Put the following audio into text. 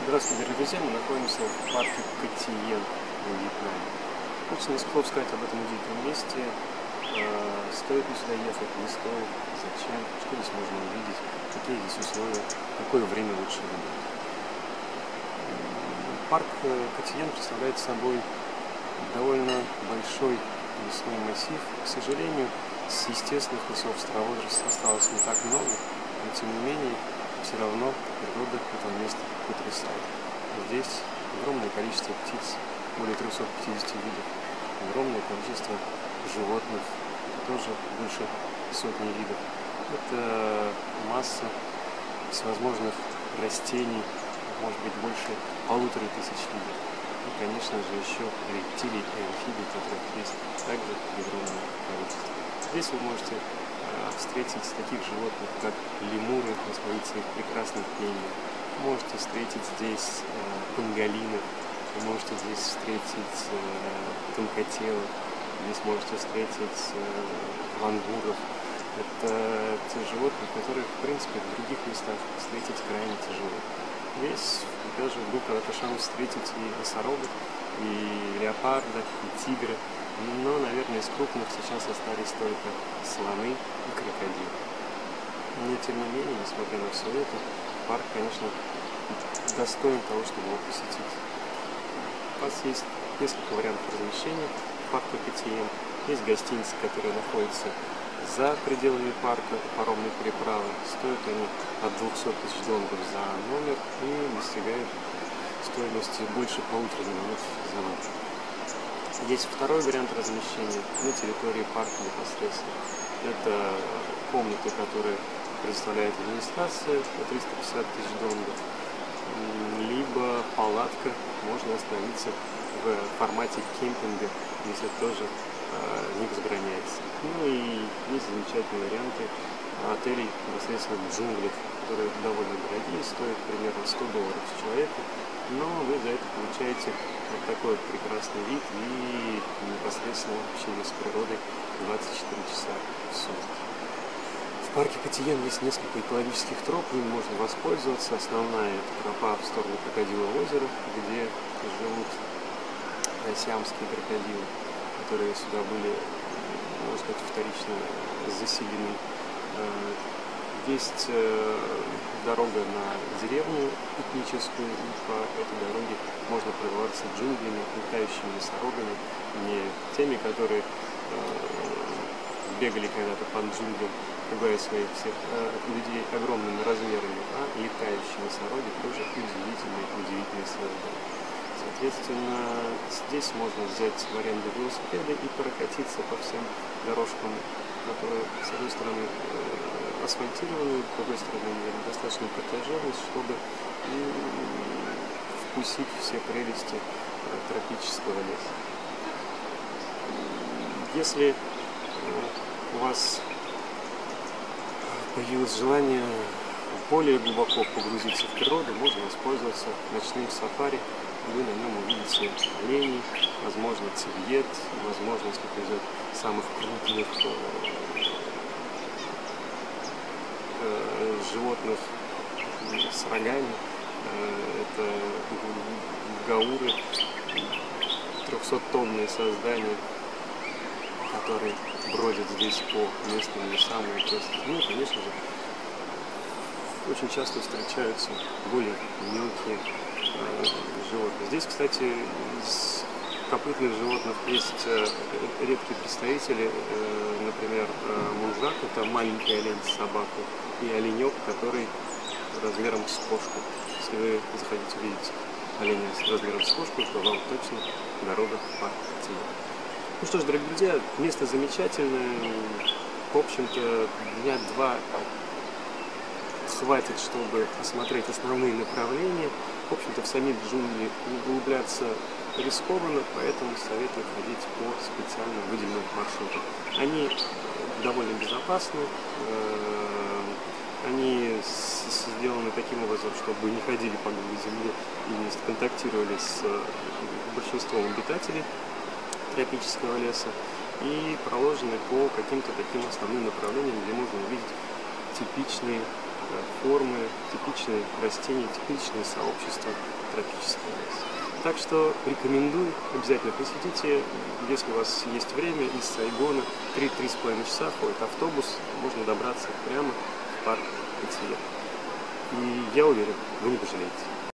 Здравствуйте, дорогие друзья! Мы находимся в парке Катиен в Вьетнаме. Очень несколько слов сказать об этом удивительном месте. Стоит ли сюда ехать, не стоит, зачем, что здесь можно увидеть, какие здесь условия, какое время лучше выбрать. Парк Катиен представляет собой довольно большой лесной массив. К сожалению, с естественных лесов старого возраста осталось не так много, но тем не менее, все равно природа этого места потрясает. Здесь огромное количество птиц, более 350 видов, огромное количество животных, тоже больше сотни видов. Это масса всевозможных растений, может быть больше 1500 видов. И, конечно же, еще рептилий и амфибий, которых есть также огромное количество. Здесь вы можете встретить таких животных, как лемуры, исполнить своих прекрасных пений. Можете встретить здесь панголинов, вы можете здесь встретить тонкотелых, здесь можете встретить лангуров. Это те животные, которые, в принципе, в других местах встретить крайне тяжело. Здесь даже был когда-то шанс встретить и носорога, и леопарда, и тигра. Но, наверное, из крупных сейчас остались только слоны и крокодилы. Но, тем не менее, несмотря на все это, парк, конечно, достоин того, чтобы его посетить. У вас есть несколько вариантов размещения в парке Катиен. Есть гостиницы, которые находятся за пределами парка, паромной переправы. Стоят они от 200 тысяч долларов за номер и достигают стоимости больше 1,5 миллиона за ночь. Есть второй вариант размещения на территории парка непосредственно. Это комнаты, которые предоставляет администрация по 350 тысяч долларов, либо палатка, можно остановиться в формате кемпинга, если это тоже не возбраняется. Ну и есть замечательные варианты отелей непосредственно в джунглях, которые довольно дорогие, стоят примерно 100 долларов с человека, но вы за это получаете вот такой вот прекрасный вид и непосредственно общение с природой 24 часа в сутки. В парке Катиен есть несколько экологических троп, им можно воспользоваться. Основная это тропа в сторону Крокодилового озера, где живут сиамские крокодилы, которые сюда были, можно сказать, вторично заселены. Есть дорога на деревню этническую, и по этой дороге можно прорваться джунглями, летающими носорогами, не теми, которые бегали когда-то по джунглям, пугая своих всех людей огромными размерами, а летающие носороги тоже удивительные создания. Соответственно, здесь можно взять в аренду велосипеды и прокатиться по всем дорожкам, которые, с одной стороны, асфальтированные, с другой стороны, достаточно протяженность, чтобы вкусить все прелести тропического леса. Если у вас появилось желание более глубоко погрузиться в природу, можно воспользоваться ночным сафари. Вы на нем увидите оленей, возможно, цевьет, возможно, если повезет, самых крупных животных с рогами. Это гауры, 300-тонные создания, которые бродят здесь по местным лесам. Ну и, конечно же, очень часто встречаются более мелкие животные. Здесь, кстати, из копытных животных есть редкие представители, например, мунжак, это маленький олень с собакой, и оленек, который размером с кошку. Если вы захотите увидеть оленя с размером с кошку, то вам точно дорога по Катиен. Ну что ж, дорогие друзья, место замечательное. В общем-то, дня два хватит, чтобы осмотреть основные направления. В общем-то, в сами джунгли углубляться рискованно, поэтому советую ходить по специально выделенным маршрутам. Они довольно безопасны, они сделаны таким образом, чтобы не ходили по голой земле и не контактировали с большинством обитателей тропического леса, и проложены по каким-то таким основным направлениям, где можно увидеть типичные формы, типичные растения, типичные сообщества тропического леса. Так что рекомендую, обязательно посетите, если у вас есть время, из Сайгона 3–3,5 часа ходит автобус, можно добраться прямо в парк Котия. И я уверен, вы не пожалеете.